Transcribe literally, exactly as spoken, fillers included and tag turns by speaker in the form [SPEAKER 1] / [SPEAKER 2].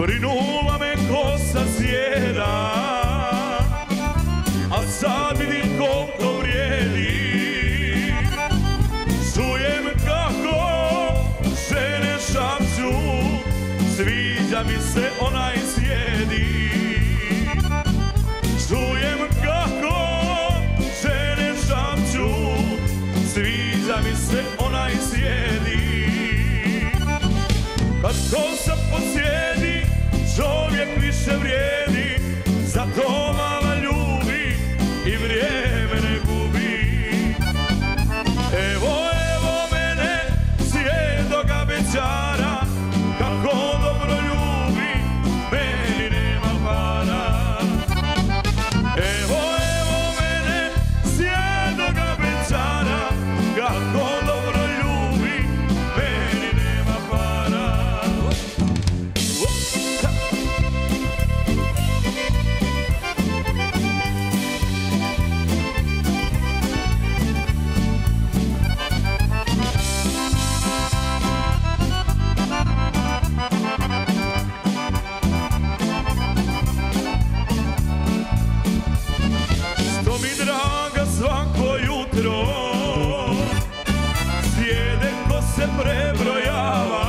[SPEAKER 1] Brinula me kosa sjeda, a sad vidim koliko vrijedi. Čujem kako žene šapću, sviđa mi se onaj sjedi. Čujem kako žene šapću, sviđa mi se onaj sjedi. Kad kosa posjedi, čovjek više vrijedi, zato mala ljubi i vrijeme ne gubi. Evo, evo mene, sjedoga bećara, kako dobro ljubi, meni nema para. Evo, evo mene, sjedoga bećara, kako dobro ljubi, meni nema para. Što mi draga svako jutro, sjede ko se prebrojava.